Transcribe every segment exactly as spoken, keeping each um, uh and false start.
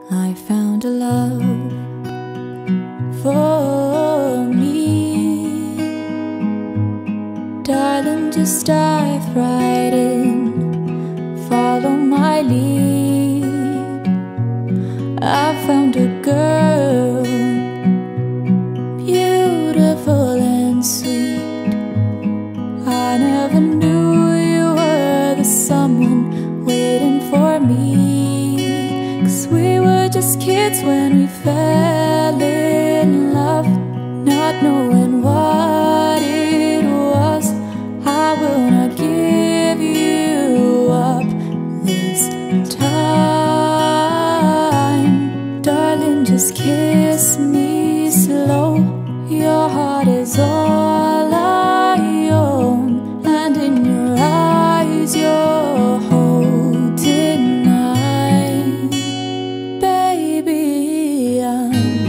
I found a love for me. Darling, just dive right in, follow my lead. I found a girl, beautiful and sweet. I never knew you were the someone waiting for me, 'cause we were just kids when we fell in love, not knowing what it was. I will not give you up this time. Darling, just kiss me slow. Your heart is all I own, and in your eyes you're holding mine. Baby, I'm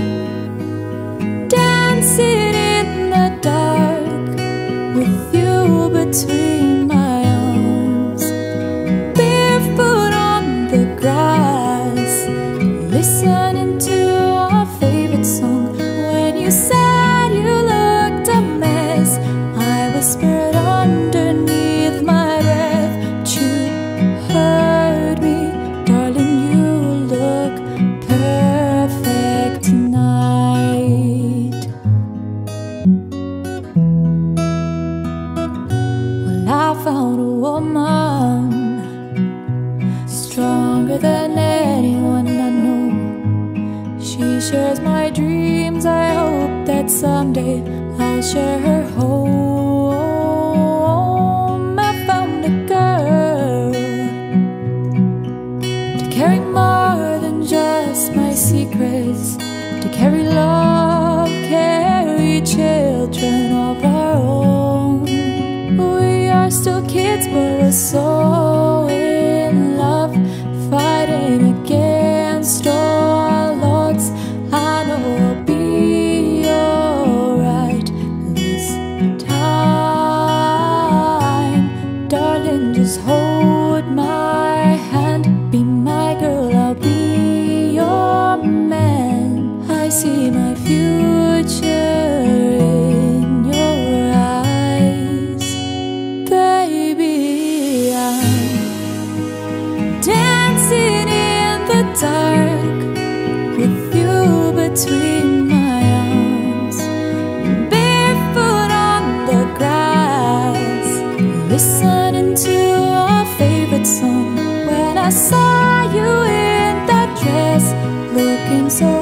dancing in the dark with you between my arms, barefoot on the grass, listening to our favorite song. When you said you looked a mess, I whispered underneath my breath, but you heard me. Darling, you look perfect tonight. Well, I found a woman stronger than anyone I know. She shares my dreams. I hope that someday I'll share her home. I found a girl to carry more than just my secrets, to carry love, carry children of our own. We are still kids, but we're so in love, fighting against all odds. I know I'll be alright this time. Darling, just hold my hand, be my girl, I'll be your man. I see my future in your eyes. Baby, I'm dancing in the dark with you between my arms, barefoot on the grass, listening to our favorite song. When I saw you in that dress, looking so